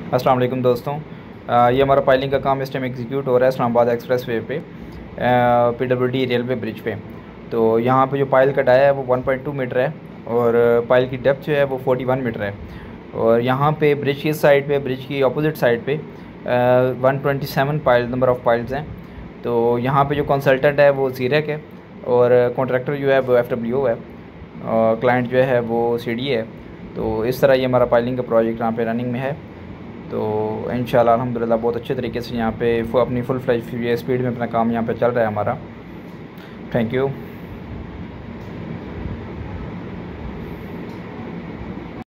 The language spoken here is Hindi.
अस्सलाम वालेकुम दोस्तों। ये हमारा पाइलिंग का काम इस टाइम एग्जीक्यूट हो रहा है इस्लामाबाद एक्सप्रेस वे पे, PWD रेलवे ब्रिज पे। तो यहाँ पे जो पाइल कटाया है वो 1.2 मीटर है और पाइल की डेप्थ जो है वो 41 मीटर है। और यहाँ पे ब्रिज की साइड पे, ब्रिज की अपोजिट साइड पे 127 पाइल नंबर ऑफ़ पाइल्स हैं। तो यहाँ पे जो कंसल्टेंट है वो ज़ीरेक है और कॉन्ट्रैक्टर जो है वो FWO है और क्लाइंट जो है वो CDA है। तो इस तरह ये हमारा पाइलिंग का प्रोजेक्ट यहाँ पे रनिंग में है। तो इंशाल्लाह अल्हम्दुलिल्लाह बहुत अच्छे तरीके से यहाँ पे अपनी फुल फ्लैज स्पीड में अपना काम यहाँ पे चल रहा है हमारा। Thank you.